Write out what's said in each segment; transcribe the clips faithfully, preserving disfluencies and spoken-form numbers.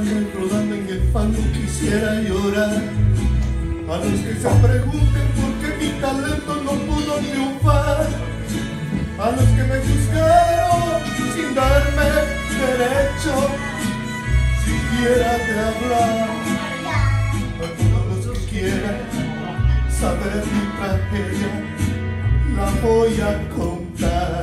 rodando, rodando en el fango quisiera llorar. A los que se pregunten por qué mi talento no pudo triunfar. A los que me juzgaron sin darme derecho siquiera de hablar. A todos los que quieran saber mi tragedia, la voy a contar.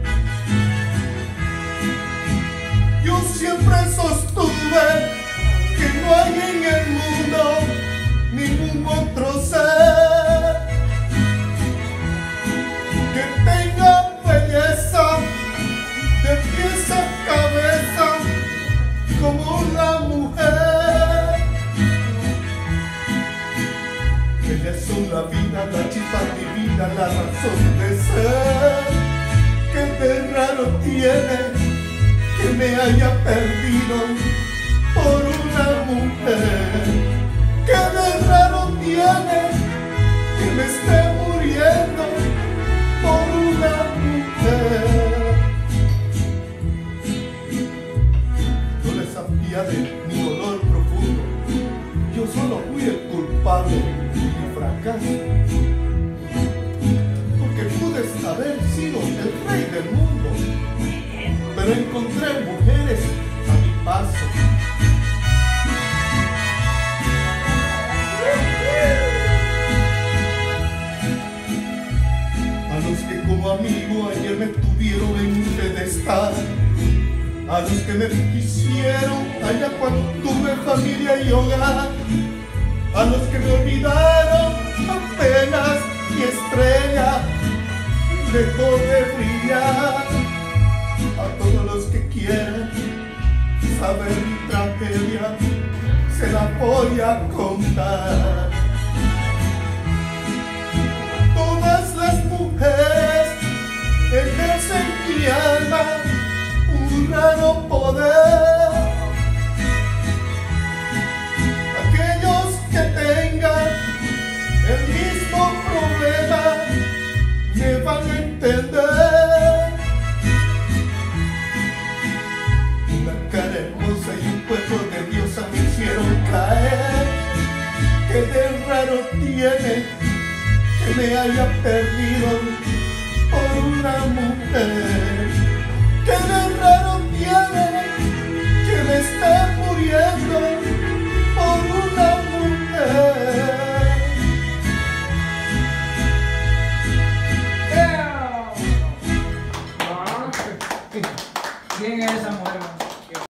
Yo siempre sostuve que no hay en el mundo ningún otro ser que tenga belleza de pies a cabeza como la mujer. Ellas son la vida, la chispa divina, la razón de ser. ¿Qué de raro tiene que me haya perdido por una mujer? ¿Qué de raro tiene que me esté muriendo por una mujer? No les apiade mi dolor profundo, yo solo fui el culpable de mi fracaso, porque pude haber sido el rey del mundo, pero encontré mujeres a mi paso. A los que como amigo ayer me tuvieron en un pedestal, a los que me quisieron allá cuando tuve familia y hogar, a los que me olvidaron apenas mi estrella dejó de brillar. A todos los que quieran saber mi tragedia, se la voy a contar. Todas las mujeres ejercen mi alma un raro poder. Aquellos que tengan el mismo problema me van a entender. Hermosa y un pueblo de diosa me hicieron caer. ¿Qué de raro tiene que me haya perdido por una mujer? ¿Qué de raro tiene que me esté muriendo por una mujer? ¿Quién es esa mujer?